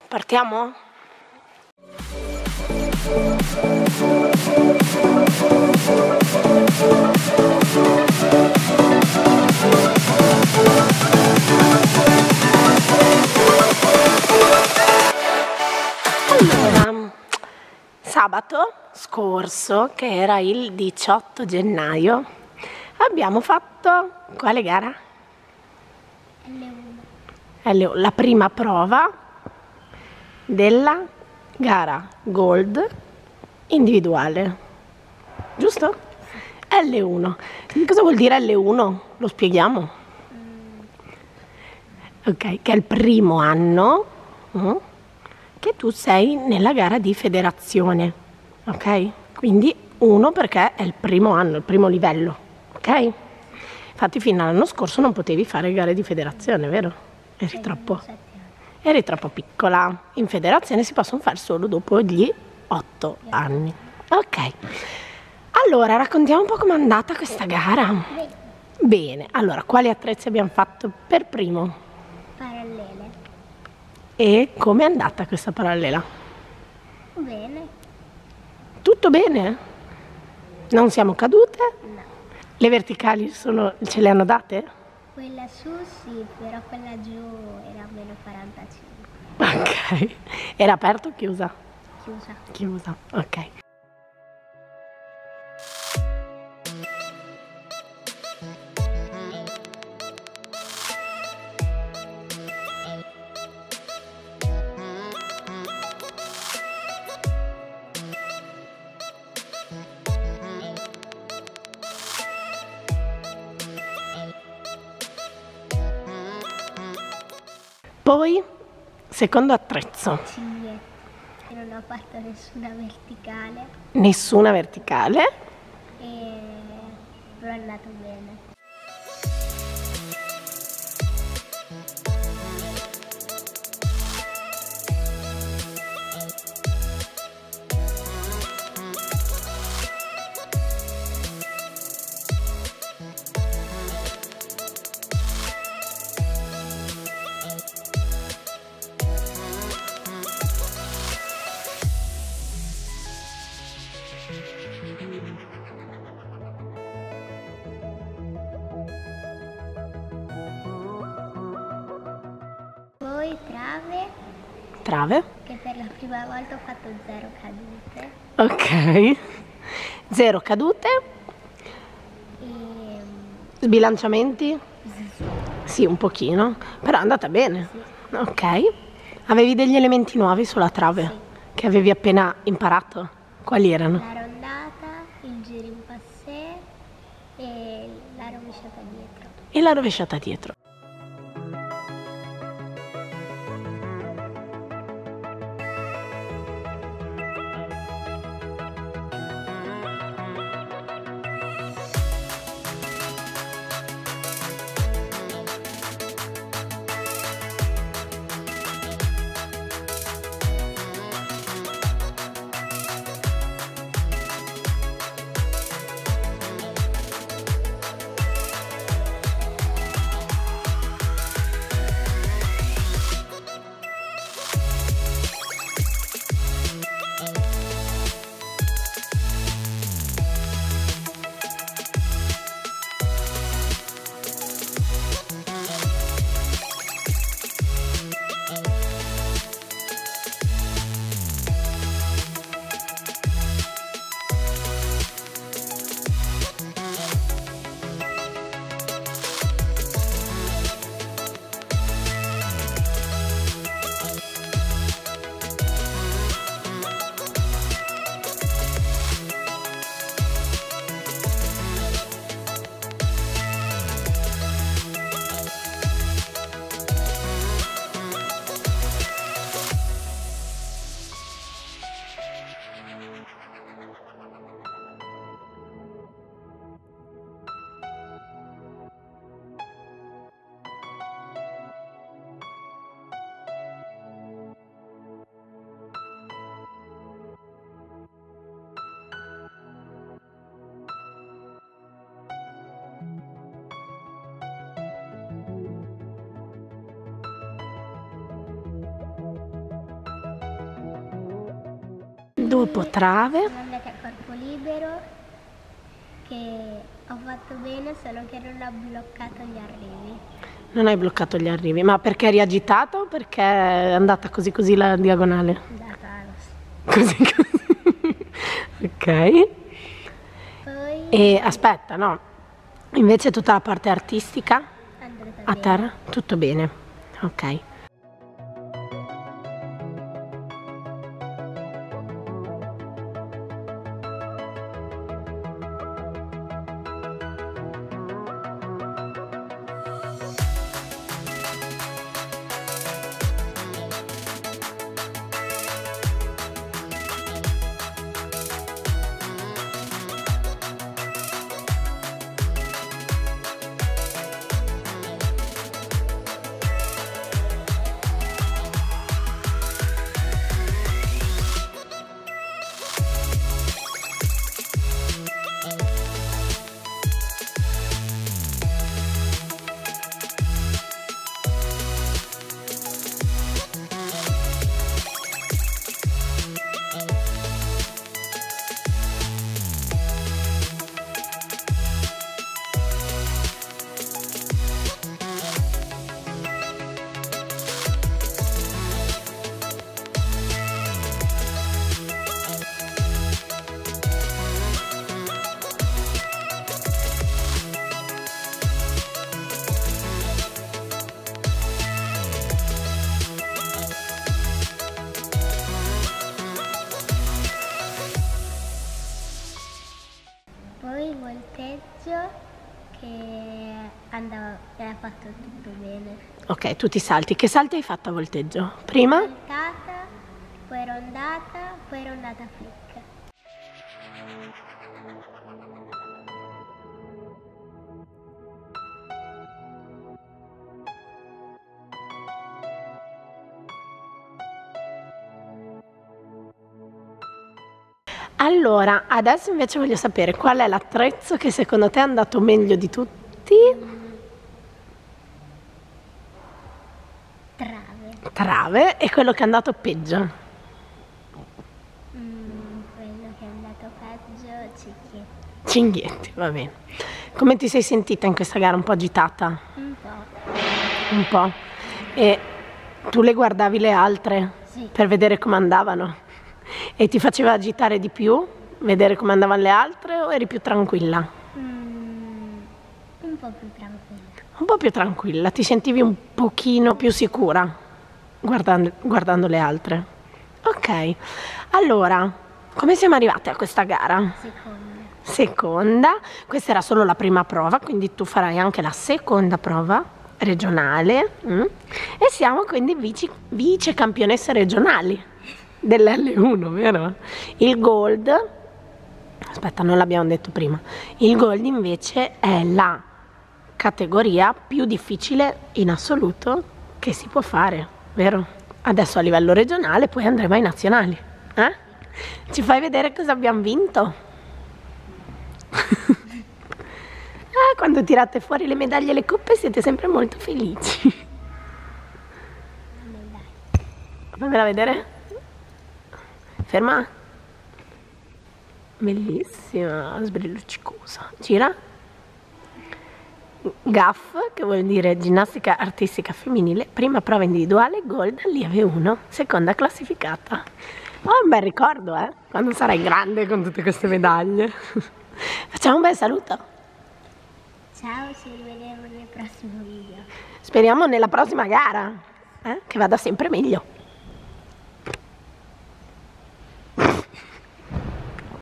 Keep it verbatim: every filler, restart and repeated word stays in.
Partiamo? Allora, sabato scorso, che era il diciotto gennaio, abbiamo fatto quale gara? L uno. La prima prova della gara Gold individuale, giusto? L uno. Cosa vuol dire L uno? Lo spieghiamo? Ok, che è il primo anno uh, che tu sei nella gara di federazione, ok? Quindi uno perché è il primo anno, il primo livello, ok? Infatti fino all'anno scorso non potevi fare gare di federazione, vero? Eri troppo, eri troppo piccola. In federazione si possono fare solo dopo gli otto anni. Ok, allora raccontiamo un po' com'è andata questa gara. Bene, allora quali attrezzi abbiamo fatto per primo? Parallele. E com'è andata questa parallela? Bene. Tutto bene? Non siamo cadute? No. Le verticali sono, ce le hanno date? Quella su sì, però quella giù era meno quarantacinque. Ok. Era aperta o chiusa? Chiusa. Chiusa, ok. Poi, secondo attrezzo. Cinghie, che non ho fatto nessuna verticale. Nessuna verticale. E... però è andato bene. Poi trave, Trave. che per la prima volta ho fatto zero cadute. Ok. Zero cadute. E... Sbilanciamenti? Sì, un pochino. Però è andata bene. Sì. Ok. Avevi degli elementi nuovi sulla trave? Sì. Che avevi appena imparato? Quali erano? La rondata, il giro in passé e la rovesciata dietro. E la rovesciata dietro. Dopo trave. Siamo andati a corpo libero, che ho fatto bene, solo che non ho bloccato gli arrivi. Non hai bloccato gli arrivi, ma perché eri agitato o perché è andata così così la diagonale? Data, Così così. Ok. poi E aspetta, no. Invece tutta la parte artistica è andata a bene. terra, tutto bene. Ok. Poi il volteggio che andava, ha fatto tutto bene. Ok, tutti i salti. Che salti hai fatto a volteggio? Prima? Voltata, poi rondata, poi rondata flick. Allora, adesso invece voglio sapere qual è l'attrezzo che secondo te è andato meglio di tutti? Trave. Trave, e quello che è andato peggio. Mm, quello che è andato peggio, cicchietti. Cinghietti, va bene. Come ti sei sentita in questa gara? Un po' agitata? Un po'. Un po'. E tu le guardavi le altre Sì. per vedere come andavano? E ti faceva agitare di più? Vedere come andavano le altre o eri più tranquilla? Mm, un po' più tranquilla. Un po' più tranquilla, ti sentivi un pochino più sicura guardando, guardando le altre. Ok, allora, come siamo arrivate a questa gara? Seconda. Seconda, questa era solo la prima prova, quindi tu farai anche la seconda prova regionale mm? E siamo quindi vice, vice campionesse regionali dell'L uno, vero? Il gold, aspetta, non l'abbiamo detto prima, il gold invece è la categoria più difficile in assoluto che si può fare, vero? Adesso a livello regionale, poi andremo ai nazionali. Eh? Ci fai vedere cosa abbiamo vinto? Ah, quando tirate fuori le medaglie e le coppe siete sempre molto felici. Fammela vedere. Ferma. Bellissima, sbrilluccicosa. Gira. G A F, che vuol dire ginnastica artistica femminile, prima prova individuale, gold, lieve uno, seconda classificata. Oh, un bel ricordo, eh? Quando sarai grande con tutte queste medaglie. Facciamo un bel saluto. Ciao, ci rivedremo nel prossimo video. Speriamo nella prossima gara, eh? Che vada sempre meglio.